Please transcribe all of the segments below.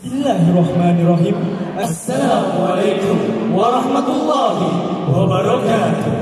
Bismillahirrahmanirrahim. Assalamualaikum warahmatullahi wabarakatuh.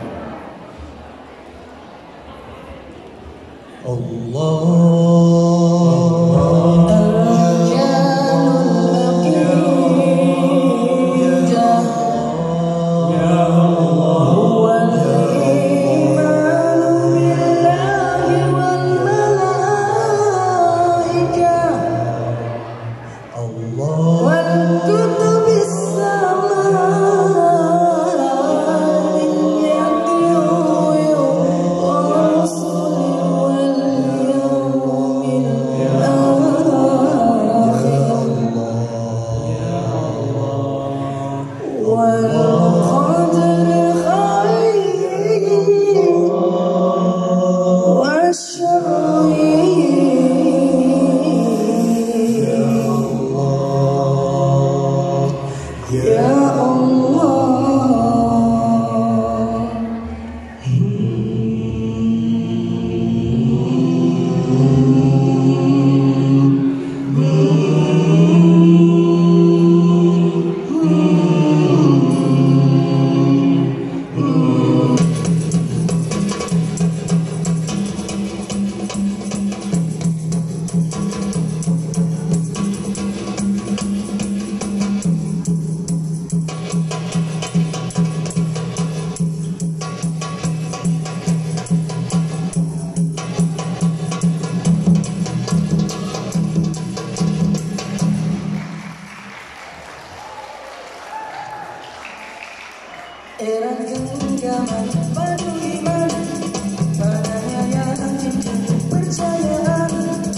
Era genggaman batu iman, padanya yang timbul percayaan,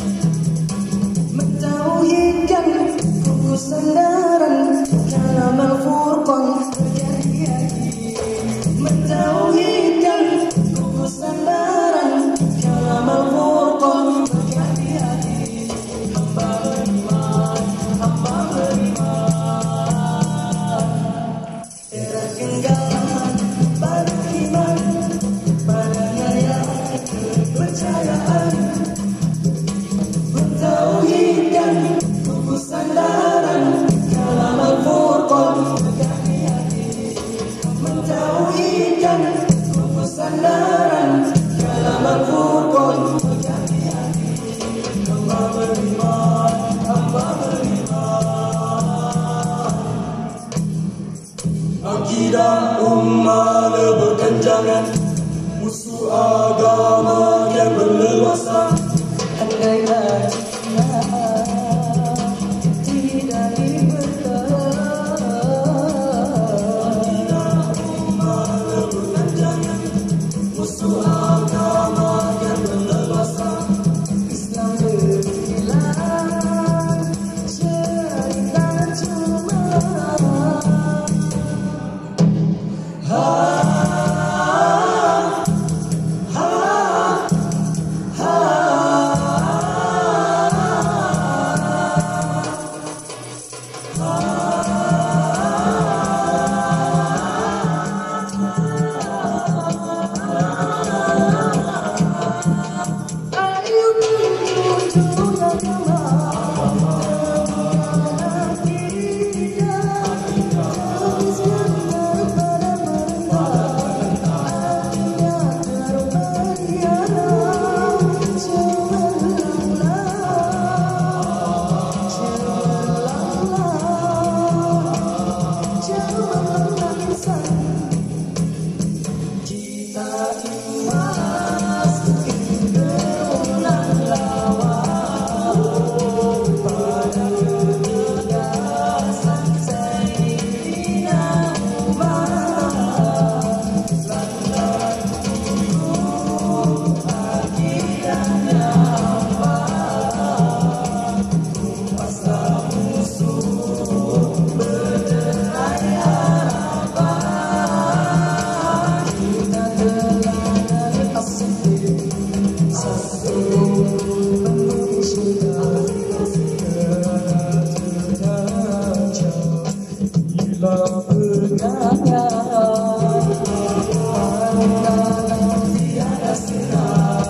mentauhidkan kuku sandaran, kalam al-furqan berjadi-jadi. Mentauhidkan kuku sandaran, kalam al-furqan berjadi-jadi. Hamba beriman, hamba beriman. Era genggaman batu iman, padanya yang kepercayaan, mentauhidkan kuku sandaran, kalam al-furqan berjadi-jadi. Mentauhidkan kuku sandaran, kalam al-furqan berjadi-jadi. Hamba beriman, hamba beriman. Akidah ummah berkenjangan, musuh agama yang berleluasa. Andailah Cina tidak dipertahankan. Akidah ummah berkenjangan, musuh agama yang berleluasa. Islam berkilat, cerita cuma.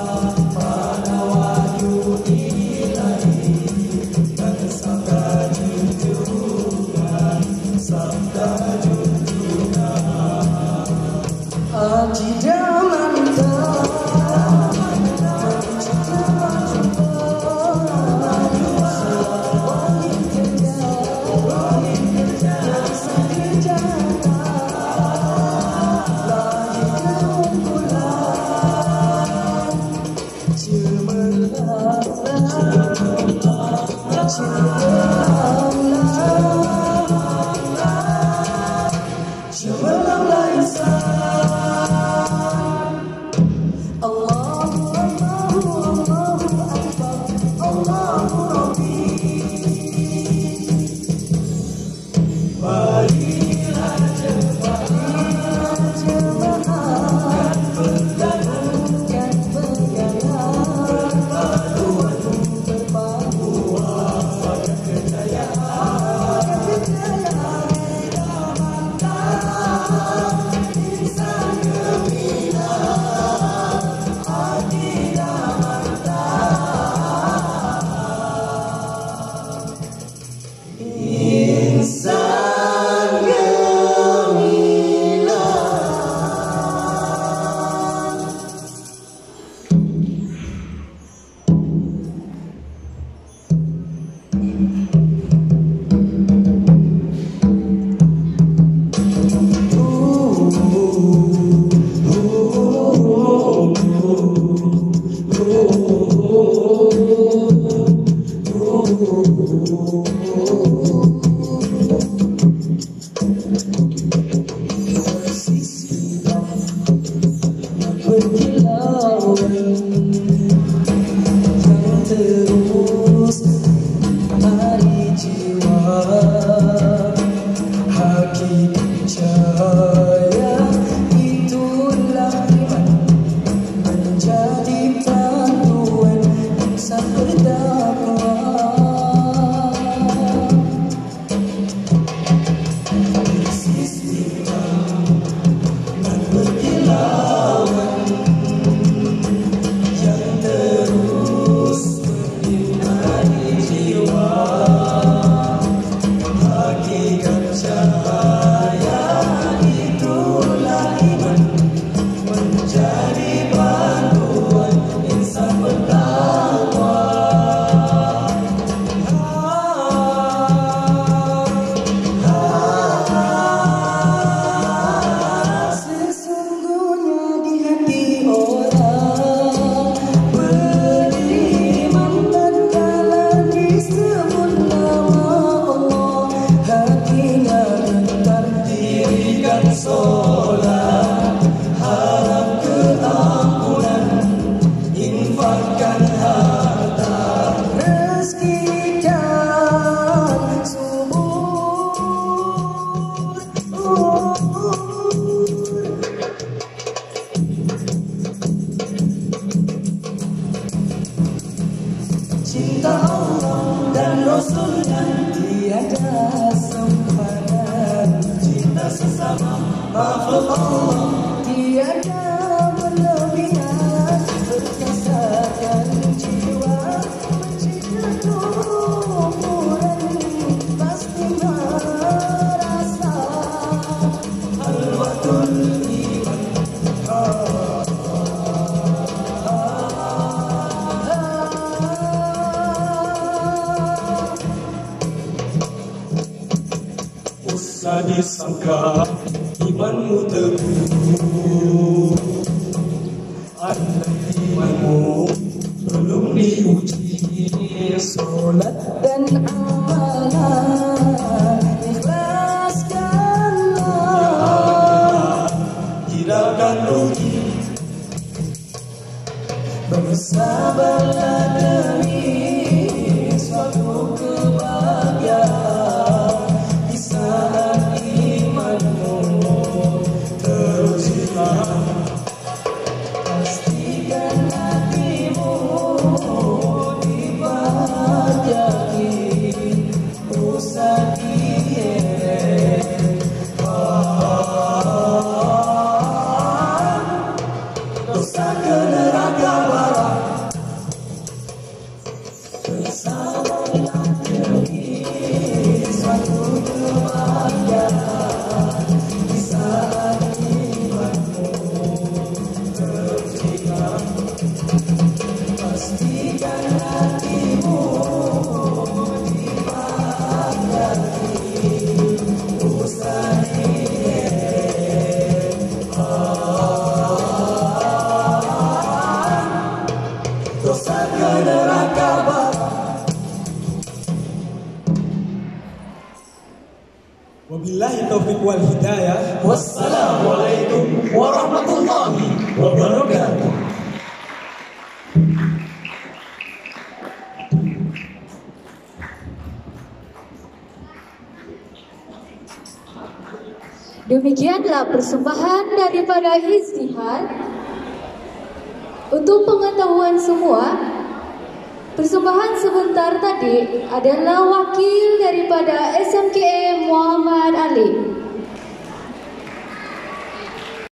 Tiada tiada berlebihan, berkasarkan jiwa, mencegah kekufuran, pasti merasa halwatul iman. Usah disangka imanmu teguh, andai imanmu belum diuji. Solat dan amalan ikhlaskanlah, Tidak akan rugi. bersabarlah demi suatu kebahagiaan di saat imanmu Teruslah pastikan hatimu dibajaki, usah diheret dosa ke neraka barat. Bersabarlah demi suatu kebahagiaan di saat imanmu tercipta, pastikan hatimu dibajaki, usah diheret dosa ke neraka barat. Wabillahi taufiq wal hidayah. Wassalamualaikum warahmatullahi wabarakatuh. Demikianlah persembahan daripada Ijtihad. Untuk pengetahuan semua, persembahan sebentar tadi adalah wakil daripada